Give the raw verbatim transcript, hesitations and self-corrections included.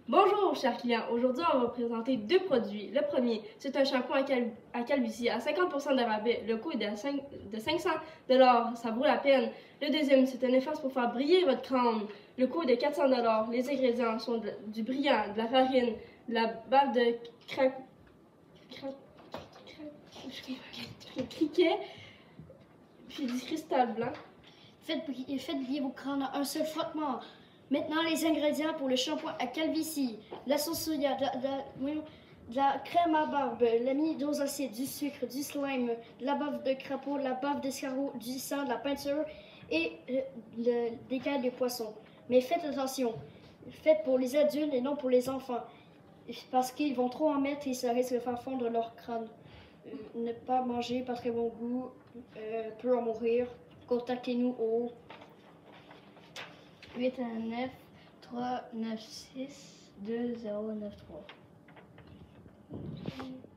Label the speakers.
Speaker 1: Bonjour, chers clients. Aujourd'hui, on va vous présenter deux produits. Le premier, c'est un shampoing à, cal à calvitie à cinquante pour cent de rabais. Le coût est de, cinq de cinq cents dollars. Ça vaut la peine. Le deuxième, c'est un efface pour faire briller votre crâne. Le coût est de quatre cents dollars. Les ingrédients sont de, du brillant, de la farine, de la bave de cra... cra... cra... criquet, puis du cristal blanc.
Speaker 2: Faites briller, faites briller vos crânes à un seul frottement. Maintenant, les ingrédients pour le shampoing à calvitie. La sauce soya, de la, de la, de la crème à barbe, l'amidose acide, du sucre, du slime, de la bave de crapaud, de la bave d'escargot, du sang, de la peinture et le, le, des cailles de poisson. Mais faites attention, faites pour les adultes et non pour les enfants. Parce qu'ils vont trop en mettre et ça risque de faire fondre leur crâne. Euh, ne pas manger, pas très bon goût, euh, peut en mourir. Contactez-nous au huit un neuf, trois neuf six, deux zéro neuf trois.